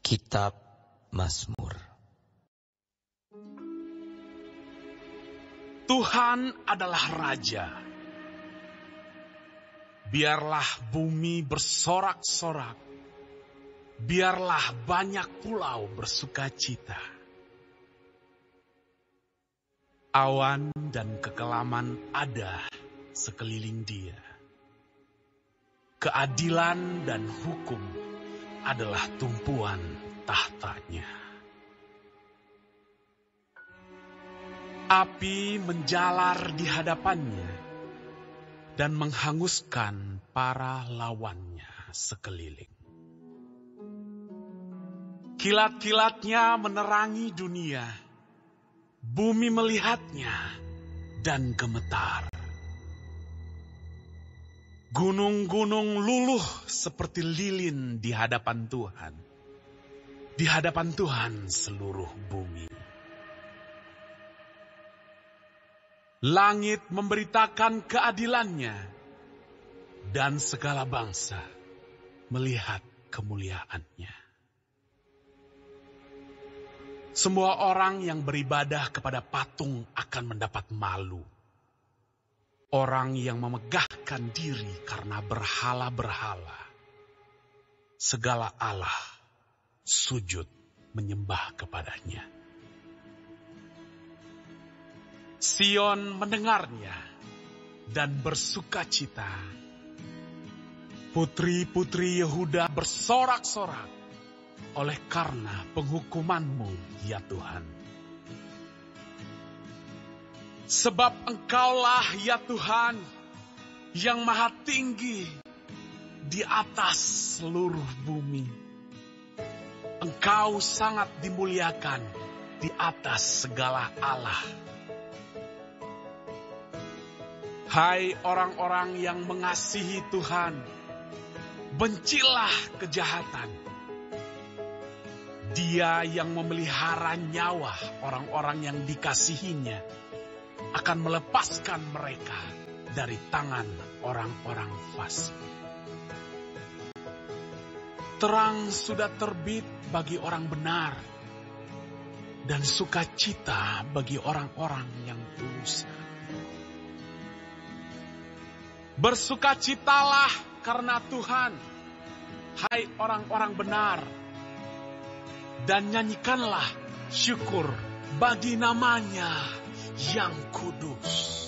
Kitab Mazmur. Tuhan adalah Raja. Biarlah bumi bersorak-sorak. Biarlah banyak pulau bersukacita. Awan dan kekelaman ada sekeliling Dia. Keadilan dan hukum adalah tumpuan tahtanya. Api menjalar di hadapannya dan menghanguskan para lawannya sekeliling. Kilat-kilatnya menerangi dunia. Bumi melihatnya dan gemetar. Gunung-gunung luluh seperti lilin di hadapan Tuhan. Di hadapan Tuhan seluruh bumi. Langit memberitakan keadilannya, dan segala bangsa melihat kemuliaannya. Semua orang yang beribadah kepada patung akan mendapat malu. Orang yang memegahkan diri karena berhala-berhala. Segala Allah sujud menyembah kepadanya. Sion mendengarnya dan bersukacita. Putri-putri Yehuda bersorak-sorak oleh karena penghukuman-Mu, ya Tuhan. Sebab Engkaulah, ya Tuhan, yang maha tinggi di atas seluruh bumi. Engkau sangat dimuliakan di atas segala Allah. Hai orang-orang yang mengasihi Tuhan, bencilah kejahatan. Dia yang memelihara nyawa orang-orang yang dikasihinya akan melepaskan mereka dari tangan orang-orang fasik. Terang sudah terbit bagi orang benar, dan sukacita bagi orang-orang yang tulus. Bersukacitalah karena Tuhan, hai orang-orang benar, dan nyanyikanlah syukur bagi namanya yang kudus.